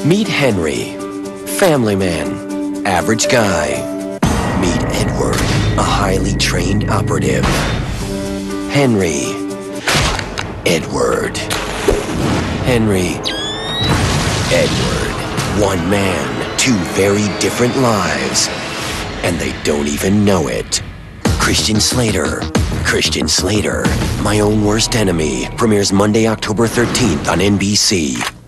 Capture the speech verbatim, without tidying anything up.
Meet Henry, family man, average guy. Meet Edward, a highly trained operative. Henry, Edward. Henry, Edward. One man, two very different lives. And they don't even know it. Christian Slater. Christian Slater, My Own Worst Enemy, premieres Monday, October thirteenth on N B C.